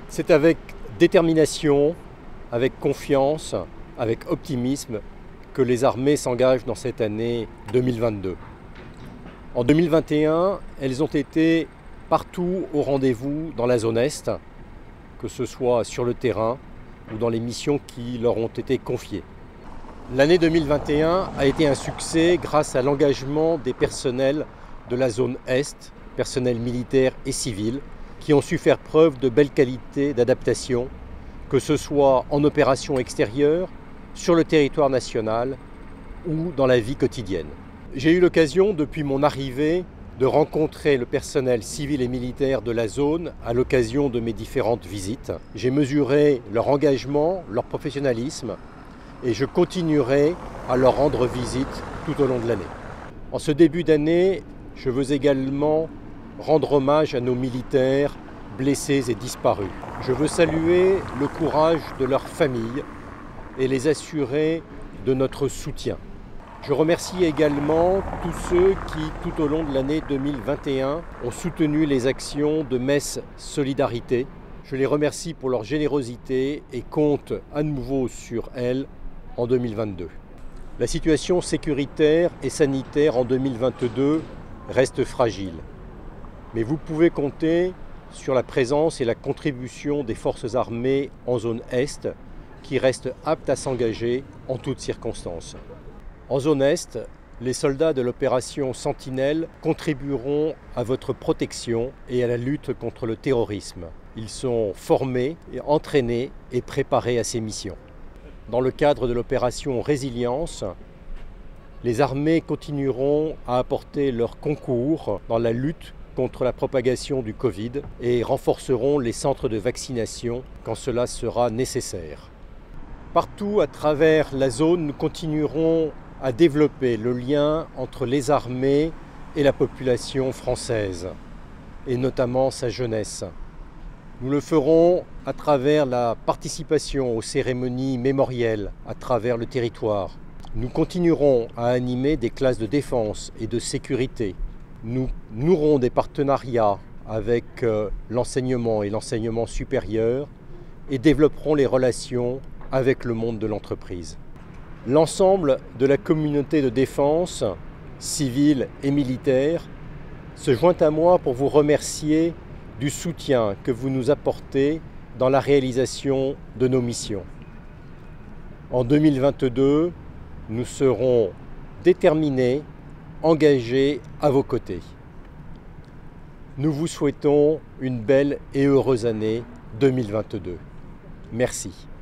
C'est avec détermination, avec confiance, avec optimisme que les armées s'engagent dans cette année 2022. En 2021, elles ont été partout au rendez-vous dans la zone Est, que ce soit sur le terrain ou dans les missions qui leur ont été confiées. L'année 2021 a été un succès grâce à l'engagement des personnels de la zone Est, personnels militaires et civils, qui ont su faire preuve de belles qualités d'adaptation, que ce soit en opération extérieure, sur le territoire national ou dans la vie quotidienne. J'ai eu l'occasion, depuis mon arrivée, de rencontrer le personnel civil et militaire de la zone à l'occasion de mes différentes visites. J'ai mesuré leur engagement, leur professionnalisme et je continuerai à leur rendre visite tout au long de l'année. En ce début d'année, je veux également rendre hommage à nos militaires blessés et disparus. Je veux saluer le courage de leurs familles et les assurer de notre soutien. Je remercie également tous ceux qui, tout au long de l'année 2021, ont soutenu les actions de Metz Solidarité. Je les remercie pour leur générosité et compte à nouveau sur elles en 2022. La situation sécuritaire et sanitaire en 2022 reste fragile. Mais vous pouvez compter sur la présence et la contribution des forces armées en zone Est qui restent aptes à s'engager en toutes circonstances. En zone Est, les soldats de l'opération Sentinelle contribueront à votre protection et à la lutte contre le terrorisme. Ils sont formés, entraînés et préparés à ces missions. Dans le cadre de l'opération Résilience, les armées continueront à apporter leur concours dans la lutte contre la propagation du Covid et renforceront les centres de vaccination quand cela sera nécessaire. Partout à travers la zone, nous continuerons à développer le lien entre les armées et la population française, et notamment sa jeunesse. Nous le ferons à travers la participation aux cérémonies mémorielles à travers le territoire. Nous continuerons à animer des classes de défense et de sécurité. Nous nouerons des partenariats avec l'enseignement et l'enseignement supérieur et développerons les relations avec le monde de l'entreprise. L'ensemble de la communauté de défense, civile et militaire, se joint à moi pour vous remercier du soutien que vous nous apportez dans la réalisation de nos missions. En 2022, nous serons déterminés, engagés à vos côtés. Nous vous souhaitons une belle et heureuse année 2022. Merci.